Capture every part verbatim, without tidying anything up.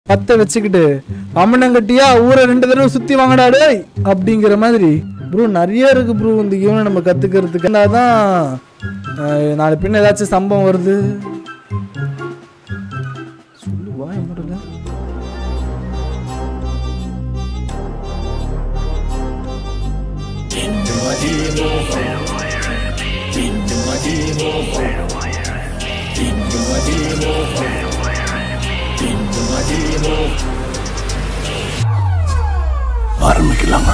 பத்த வச்சுக்கிட்டு அம்மனங்கட்டியா ஊரை ரெண்டு தடவை சுத்தி வாங்கடா டேய் அப்படிங்கிற மாதிரி ப்ரோ நிறைய இருக்கு ப்ரோ இந்த கேமை நம்ம கத்துக்கிறதுக்கு. தான் நாலு பின்ன ஏதாச்சும் சம்பவம் வருது சொல்லுவா என்னோட ஆரம்பிக்கலாமா?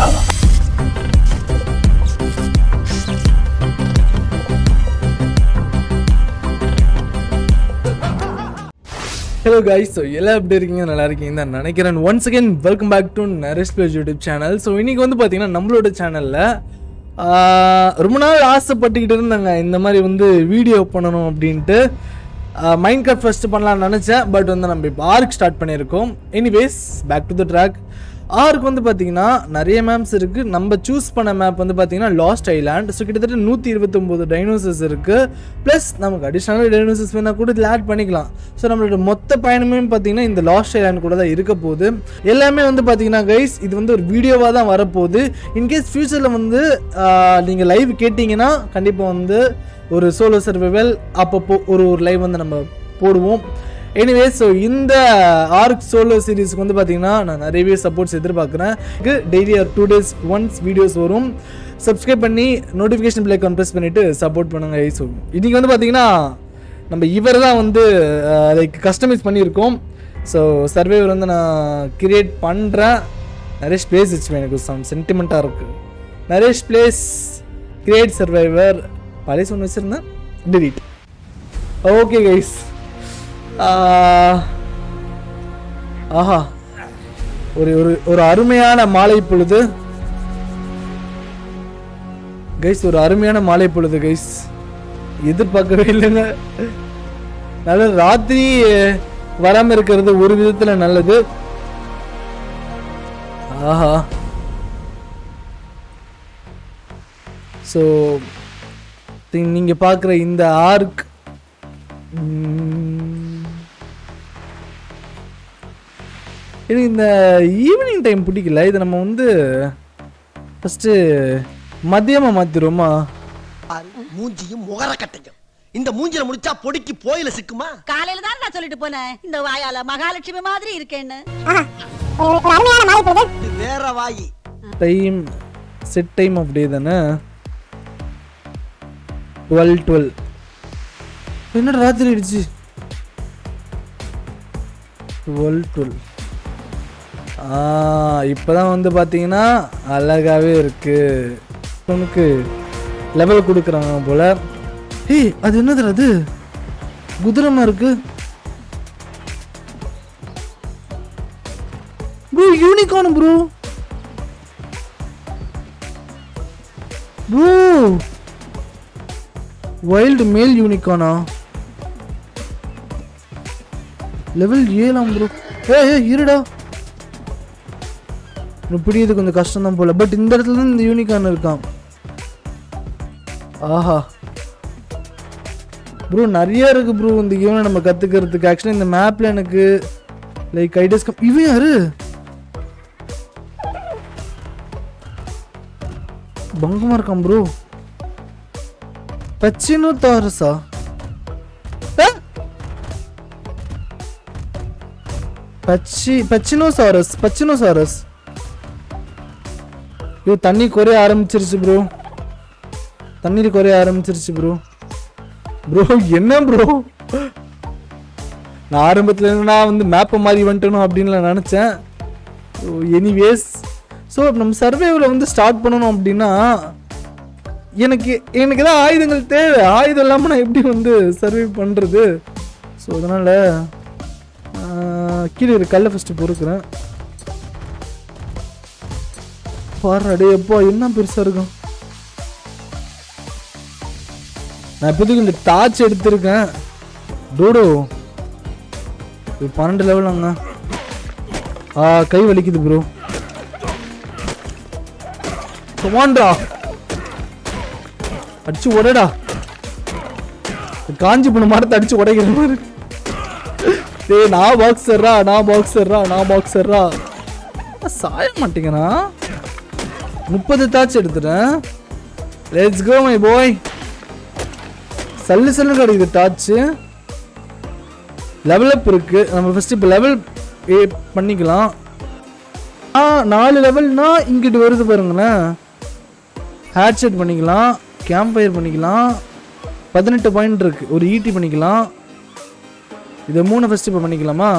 ஹலோ கைஸ், ஸோ எல்லாம் எப்படி இருக்கீங்க? நல்லா இருக்கீங்க தான் நினைக்கிறேன். Once again welcome back to Naresh YouTube channel. So இன்றைக்கி வந்து பார்த்தீங்கன்னா நம்மளோட சேனலில் ரொம்ப நாள் ஆசைப்பட்டுக்கிட்டு இருந்தாங்க இந்த மாதிரி வந்து வீடியோ பண்ணணும் அப்படின்ட்டு. மைண்ட் கிராஃப்ட் ஃபஸ்ட்டு பண்ணலான்னு நினச்சேன், பட் வந்து நம்ம இப்போ ஆர்க் ஸ்டார்ட் பண்ணியிருக்கோம். Anyways back to the track. Ark வந்து பார்த்திங்கன்னா நிறைய மேப்ஸ் இருக்குது. நம்ம சூஸ் பண்ண மேப் வந்து பார்த்திங்கன்னா லாஸ்ட் ஐலாண்ட். ஸோ கிட்டத்தட்ட நூற்றி இருபத்தொம்போது டைனோசர்ஸ் இருக்குது. ப்ளஸ் நமக்கு அடிஷ்னலாக டைனோசர்ஸ் வேணால் கூட இதில் ஆட் பண்ணிக்கலாம். ஸோ நம்மளோட மொத்த பயணமே பார்த்திங்கன்னா இந்த லாஸ்ட் ஐலாண்ட் கூட தான் இருக்க போகுது. எல்லாமே வந்து பார்த்திங்கன்னா கைஸ் இது வந்து ஒரு வீடியோவாக தான் வரப்போகுது. இன்கேஸ் ஃப்யூச்சரில் வந்து நீங்கள் லைவ் கேட்டிங்கன்னா கண்டிப்பாக வந்து ஒரு சோலோ சர்வைவல் அப்பப்போ ஒரு ஒரு லைவ் வந்து நம்ம போடுவோம். எனிவே ஸோ இந்த ஆர்க் சோலோ சீரீஸ்க்கு வந்து பார்த்தீங்கன்னா நான் நிறையவே சப்போர்ட்ஸ் எதிர்பார்க்குறேன். டெய்லி ஒரு டூ டேஸ் ஒன்ஸ் வீடியோஸ் வரும். சப்ஸ்கிரைப் பண்ணி நோட்டிஃபிகேஷன் பிளே ப்ரெஸ் பண்ணிவிட்டு சப்போர்ட் பண்ணுங்க. ஸோ இன்றைக்கி வந்து பார்த்தீங்கன்னா நம்ம இவர் தான் வந்து லைக் கஸ்டமைஸ் பண்ணியிருக்கோம். ஸோ சர்வைவர் வந்து நான் கிரியேட் பண்ணுறேன். நரேஷ் பிளேஸ் வச்சுப்பேன், எனக்கு சம் சென்டிமெண்ட்டாக இருக்குது. நரேஷ் பிளேஸ் கிரியேட் சர்வைவர் பழைய ஒன்று வச்சுருந்தேன், டிலீட். ஓகே கைஸ், ஆஹா ஒரு ஒரு ஒரு அருமையான மாலை பொழுது கைஸ், ஒரு அருமையான மாலை பொழுது கைஸ். எதிர்பார்க்கவே இல்லைங்க. நல்ல ராத்திரி வராமல் இருக்கிறது ஒரு விதத்தில் நல்லது. ஆஹா, ஸோ நீங்க பார்க்குற இந்த ஆர்க் எனக்கு இந்த ஈவினிங் டைம் பிடிக்கல. இதை நம்ம வந்து ஃபஸ்ட்டு மதியமாக மாற்றிடுவோமா? மூஞ்சியும் முகர கட்டையும் இந்த மூஞ்சில முடிச்சா பொடிக்கு போயில சிக்குமா? காலையில தான் நான் சொல்லிட்டு போனேன் இந்த வாயால மகாலட்சுமி மாதிரி இருக்கேன்னு. வேற வாயி டைம் செட் டைம் அப்படியே தானே. டுவெல் டுவெல் என்னடா ராத்திரி ஆயிடுச்சு. டுவெல் டுவெல் இப்போதான் வந்து பார்த்தீங்கன்னா அழகாகவே இருக்கு. உனக்கு லெவல் கொடுக்குறாங்க போல. ஏய் அது என்னது? அது குதிரமா இருக்கு bro. Unicorn bro. Bro wild மேல் யூனிகார்னா? லெவல் ஏழாம் ப்ரோ. ஏ ஏ இருடா, பிடிக்கிறது கொஞ்சம் கஷ்டம் தான் போல. பட் இந்த இடத்துல தான் இந்த யூனிகார்ன் இருக்கான். ஆஹா ப்ரோ நிறைய இருக்கு ப்ரோ இந்த கேமை நம்ம கத்துக்கிறதுக்கு. ஆக்சுவலி இந்த மேப்ல எனக்கு லைக் ஐடியாஸ் கம். இவன் யாரு? பங்கமா இருக்கான் ப்ரோ. பச்சினோ தாரஸா? பச்சி பச்சினோசாரஸ் பச்சினோசாரஸ். ஐயோ தண்ணி குறைய ஆரம்பிச்சிருச்சு ப்ரோ. தண்ணீர் குறைய ஆரம்பிச்சிருச்சு ப்ரோ. ப்ரோ என்ன ப்ரோ, நான் ஆரம்பத்தில் என்னன்னா வந்து மேப்பை மாதிரி வந்துட்டணும் அப்படின்னு நான் நினச்சேன். ஸோ எனிவேஸ் ஸோ நம்ம சர்வேவில் வந்து ஸ்டார்ட் பண்ணணும் அப்படின்னா எனக்கு எனக்கு தான் ஆயுதங்கள் தேவை. ஆயுதம் இல்லாமல் நான் எப்படி வந்து சர்வே பண்ணுறது? ஸோ அதனால் கீழே ஒரு கல்லை ஃபஸ்ட்டு பொறுக்கிறேன். பாரு அடே எப்போ என்ன பெருசாக இருக்கும். நான் இப்போதைக்கு இந்த டார்ச் எடுத்திருக்கேன். டோடோ பன்னெண்டு லெவல் அங்க. ஆ கை வலிக்குது ப்ரோ. கமாண்டா அடிச்சு உடடா. காஞ்சி பண்ண மரத்தை அடிச்சு உடைக்கிற மாதிரி. டேய் நான் பாக்ஸர்ரா நான் பாக்ஸர்ரா நான் பாக்ஸர்ரா சாய மாட்டேங்கிறான். முப்பது தாச்சு எடுத்துட்டேன். Let's go my boy. சல்லு சல்லு கிடைக்குது டாச்சு. லெவல் அப் இருக்கு. நம்ம ஃபர்ஸ்ட் இப்போ லெவல் ஏ பண்ணிக்கலாம். ஆ நாலு லெவல்னா இங்கிட்டு வருது பாருங்களேன். ஹேட் செட் பண்ணிக்கலாம். கேம்ப் ஃபயர் பண்ணிக்கலாம். பதினெட்டு பாயிண்ட் இருக்கு. ஒரு ஈட்டி பண்ணிக்கலாம். இதை மூணு ஃபர்ஸ்ட் இப்போ பண்ணிக்கலாமா?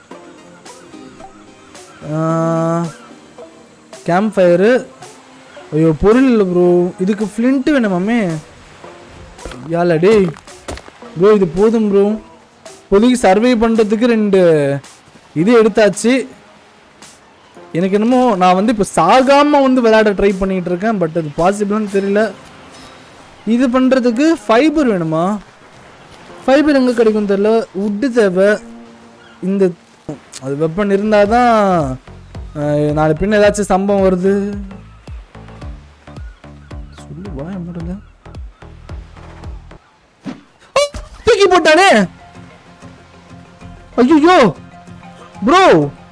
Camp fire. ஐயோ பொருள் இல்லை ப்ரோ. இதுக்கு ஃப்ளின்ட்டு வேணுமாமே. யால டேய் ப்ரோ இது போதும் ப்ரோ. இப்போதைக்கு சர்வை பண்ணுறதுக்கு ரெண்டு இது எடுத்தாச்சு. எனக்கு என்னமோ நான் வந்து இப்போ சாகாமல் வந்து விளையாட ட்ரை பண்ணிகிட்டு இருக்கேன். பட் அது பாசிபிளான்னு தெரியல. இது பண்ணுறதுக்கு ஃபைபர் வேணுமா? ஃபைபர் எங்கே கிடைக்கும் தெரியல. உட்டு தேவை. இந்த அது வெப்பன் இருந்தால் தான் நாலு பின்ன ஏதாச்சும் சம்பவம் வருது. சொல்லு வா முடியல. தூக்கி போட்டானே. ஐயோ ப்ரோ.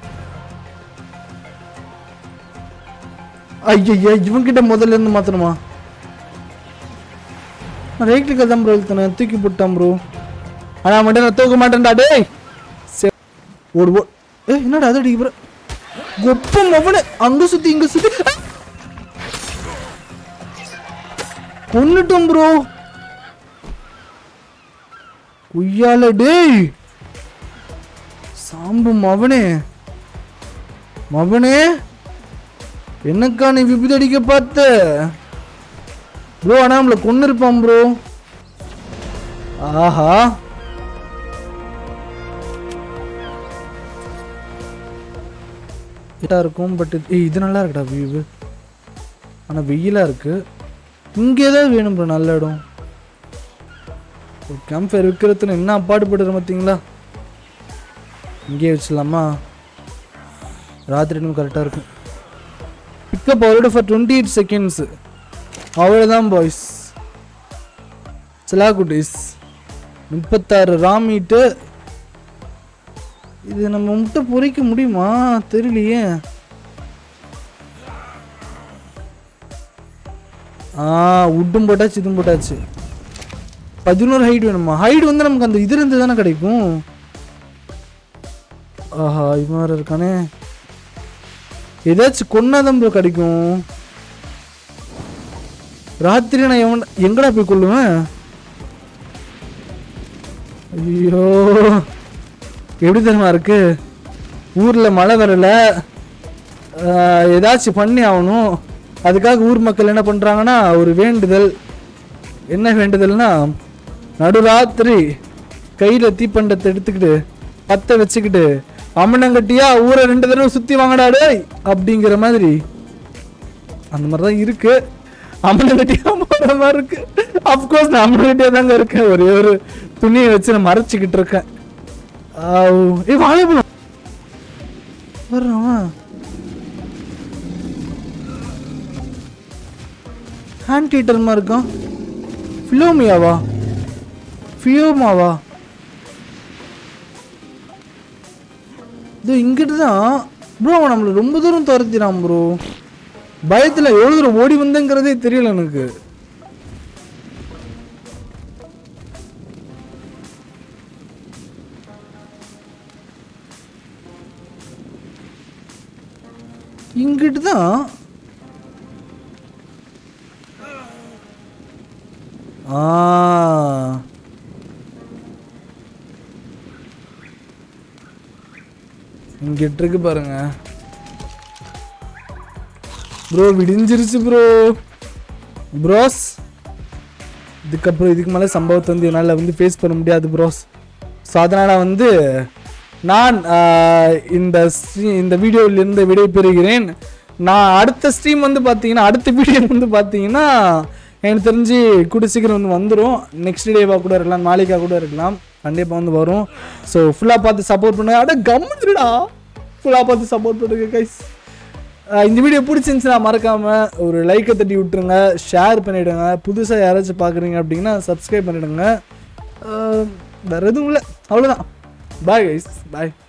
ஐயோ இவங்கிட்ட முதல்ல இருந்து மாத்தணுமா? நான் ரைட் கிளிக் தான் ப்ரோ இழுத்தேன். தூக்கி போட்டான் ப்ரோ. ஆனால் மட்டும் நான் தூக்க மாட்டேன்டா டேய். ஓடு ஓ. ஏ என்னடா அது அடிக்க ப்ரோ. கொப்பம் அவனு அங்கே சுற்றி இங்கே சுற்றி கொன்னுட்டோம் ப்ரோ. குய்யால டேய் சாம்பு மவனே மவனே என்னக்கா நீ விபத்து அடிக்க பார்த்த ப்ரோ? ஆனால் நம்மளை கொண்டு இருப்பான் ப்ரோ. ஆஹா இருக்கும். பட் இது நல்லா இருக்குடா வியூ. ஆனால் வெயிலாக இருக்கு. இங்கே ஏதாவது வேணும் ப்ரோ நல்ல இடம். கேம்ப் ஃபயர் விற்கிறதுன்னு என்ன பாடுபடுற பார்த்தீங்களா? இங்கே வச்சிடலாமா? ராத்திரி இன்னும் கரெக்டாக இருக்கும். பிக்கப் அவரோட ஃபார் டுவெண்ட்டி எயிட் செகண்ட்ஸு. அவ்வளோதான் பாய்ஸ். சிலா குட்டீஸ் முப்பத்தாறு ராமீட்டு. இது நம்ம முட்டை பொறிக்க முடியுமா தெரியலையே. ஆ உட்டும் போட்டாச்சு இதுவும் போட்டாச்சு. பதினோரு ஹைட் வேணுமா? ஹைட் வந்து நமக்கு அந்த இதுல இருந்து தானே கிடைக்கும். ஆஹா இது மாதிரி இருக்கானே. ஏதாச்சும் கொன்னாதான் ப்ரோ கிடைக்கும். ராத்திரி நான் எவன் எங்கடா போய் கொள்ளுவேன்? ஐயோ எப்படி தெரியுமா இருக்கு. ஊரில் மழை வரல. ஏதாச்சும் பண்ணி ஆகணும். அதுக்காக ஊர் மக்கள் என்ன பண்ணுறாங்கன்னா ஒரு வேண்டுதல். என்ன வேண்டுதல்னா நடுராத்திரி கையில் தீப்பண்டத்தை எடுத்துக்கிட்டு பற்ற வச்சுக்கிட்டு அம்மனங்கட்டியா ஊரை ரெண்டு தடவை சுற்றி வாங்கடாடு அப்படிங்கிற மாதிரி. அந்த மாதிரி தான் இருக்கு. அம்மனங்கட்டியா போகிற மாதிரி இருக்கு. அஃப்கோர்ஸ் நான் அம்மனங்கட்டியா தாங்க இருக்கேன். ஒரே ஒரு துணியை வச்சு நான் மறைச்சிக்கிட்டு இருக்கேன். ஏ வாழைப்பழம் வர்றான். ஹேண்ட் ஹீட்டர் மாதிரி இருக்கான். ஃபிலோமியாவா ஃபியோமாவா? இது இங்கிட்டு தான் ப்ரோ. அவன் நம்மளை ரொம்ப தூரம் துரத்தினான் ப்ரோ. பயத்தில் எவ்வளோ தூரம் ஓடி வந்தேங்கிறதே தெரியல எனக்கு. இங்கிட்டு தான். ஆ இங்கிட்டு இருக்கு பாருங்க ப்ரோ. விடிஞ்சிருச்சு ப்ரோ. ப்ரோஸ் இதுக்கப்புறம் இதுக்கு மேலே சம்பவத்தை வந்து என்னால் வந்து ஃபேஸ் பண்ண முடியாது ப்ரோஸ். ஸோ அதனால் வந்து நான் இந்த இந்த வீடியோவிலிருந்து விடை பெறுகிறேன். நான் அடுத்த ஸ்ட்ரீம் வந்து பார்த்தீங்கன்னா அடுத்த வீடியோ வந்து பார்த்தீங்கன்னா எனக்கு தெரிஞ்சு கூட சீக்கிரம் வந்து வந்துடும். நெக்ஸ்ட் டேவாக கூட இருக்கலாம், நாளைக்காக கூட இருக்கலாம். கண்டிப்பாக வந்து வரும். ஸோ ஃபுல்லாக பார்த்து சப்போர்ட் பண்ணுங்க. அட கம்முடா ஃபுல்லாக பார்த்து சப்போர்ட் பண்ணுங்க கைஸ். இந்த வீடியோ பிடிச்சிருந்துச்சுன்னா மறக்காமல் ஒரு லைக்கை தட்டி விட்டுருங்க, ஷேர் பண்ணிவிடுங்க. புதுசாக யாராச்சும் பார்க்குறீங்க அப்படின்னா சப்ஸ்கிரைப் பண்ணிவிடுங்க. வேறு எதுவும் இல்லை, அவ்வளோதான். பாய் கைஸ் பாய்.